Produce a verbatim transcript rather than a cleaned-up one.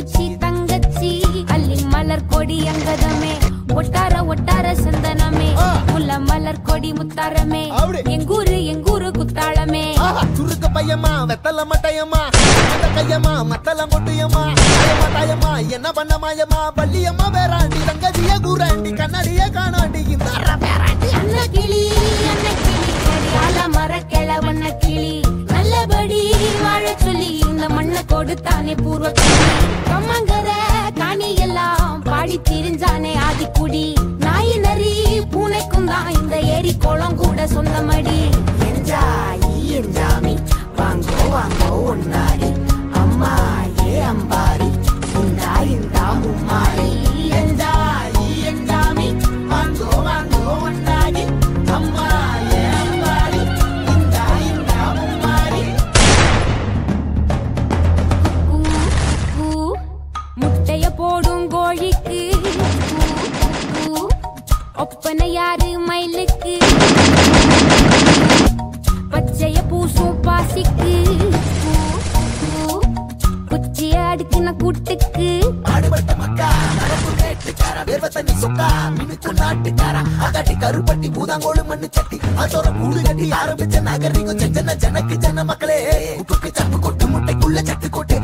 பூச்சி தங்கச்சி அள்ளி மலர் கொடி அங்கதமே ஒட்டார ஒட்டார சந்தனமே முல்ல மலர் கொடி முத்தாரமே எங்கூரு எங்கூரு குத்தாளமே சுருக்க பையமா வெத்தல மட்டையம்மா கையம்மா மத்தல மொட்டையம்மா தாயம்மா என்ன பண்ண மாயம்மா பள்ளியம்மா வேறாண்டி தங்கதிய கூறாண்டி கண்ணாடிய காணாண்டி இந்த அண்ணா கிளி அண்ணா கிளி அடியால மர கிழவண்ண கிளி நல்லபடி வாழ சொல்லி இந்த மண்ணை கொடுத்தானே பூர்வ கம்மங்கர காணி எல்லாம் பாடி திரிஞ்சானே ஆதிக்குடி நாய் நரி பூனைக்கும் தான் இந்த ஏரி குளம் கூட சொந்தமடி என்ஜாய் என்ஜாமி வாங்கோ வாங்கோ ஒன்னாரி அம்மா ஏ அம்பாரி இந்தா இந்தா மும்மாரி என்ஜாய் என்ஜாமி வாங்கோ வாங்கோ ஒன்னாரி அம்மா ஏ அம்பாரி இந்தா இந்தா மும்மாரி முட்டைய போடும் கோழிக்கு ஒப்பனை யாரு மயிலுக்கு பச்சைய பூசும் பாசிக்கு குச்சிய அடுக்கின கூட்டுக்கு ஆடுபட்ட மக்கா நடப்பு கேட்டுக்காரா வேர்வ தண்ணி சொக்கா மினுக்கு நாட்டுக்காரா அகாட்டி கருப்பட்டி பூதாங்கோடு மண்ணு சட்டி அதோட கூடு கட்டி ஆரம்பிச்ச நாகரிகம் செஞ்சன ஜனக்கு ஜன மக்களே உப்புக்கு சப்பு கொட்டு முட்டைக்குள்ள சட்டு கொட்டு